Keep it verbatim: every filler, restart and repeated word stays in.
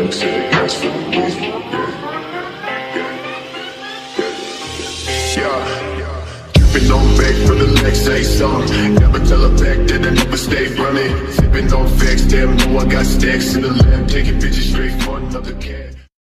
back, say yes for the reason. Yeah, dripping on back for the next say song. Never tell a back that I never stay running. Sipping on facts, damn, know I got stacks in the lab, taking bitches straight for another cat.